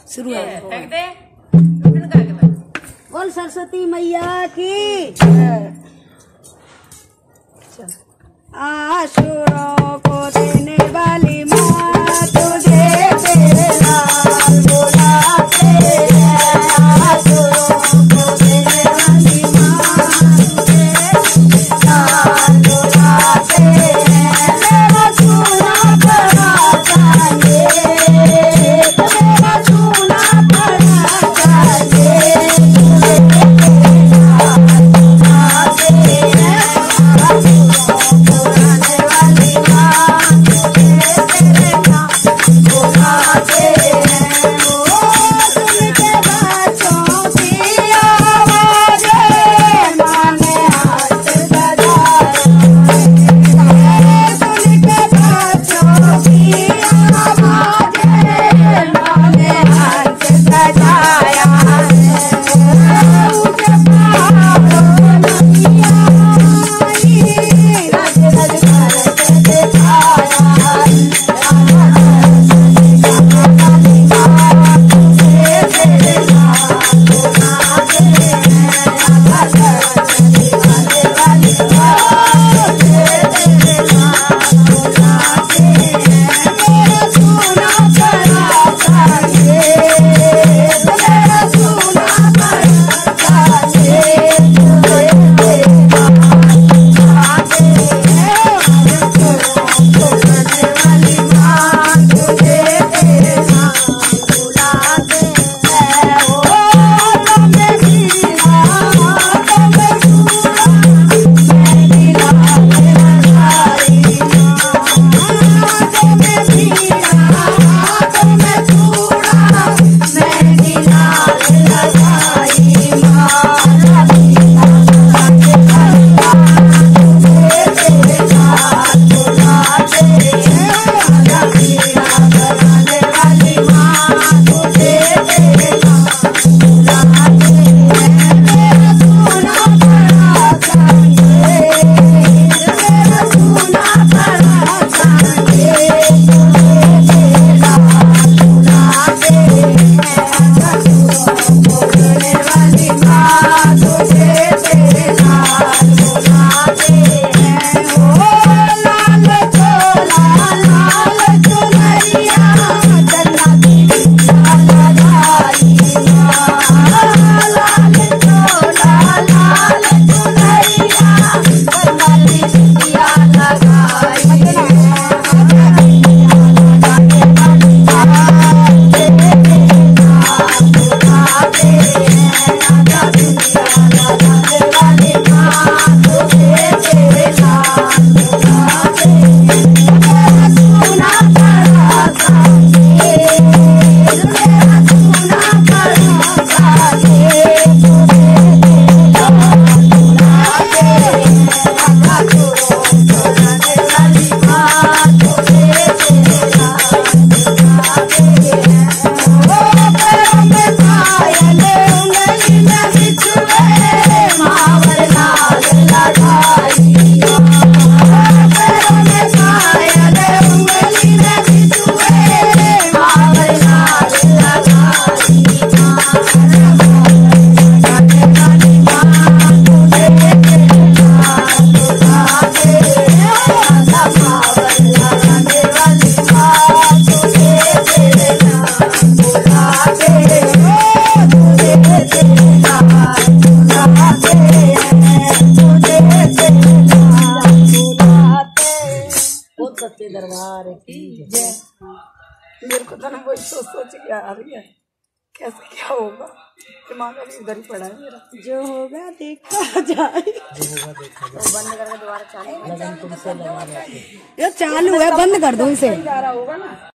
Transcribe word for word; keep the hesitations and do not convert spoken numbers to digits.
शुरू है। बोल सरस्वती मैया की। आशुरों को देने वाली माँ तुझे तेरे लाल बुलाते हैं। आशुरों को देने वाली माँ तुझे लाल बुलाते हैं। मेरा चूना पड़ा चाहिए, मेरा चूना पड़ा चाहिए। सच्चे दरबार की जय। मेरे को तो ना वही सोच सोच के आ रही है कैसे क्या होगा, दिमाग अभी इधर ही पड़ा है मेरा। जो होगा देखा जाए। जो होगा देखा जाए। बंद करके दोबारा चालू। लगन तुमसे लगा। ये चालू है, बंद कर दो इसे। होगा ना।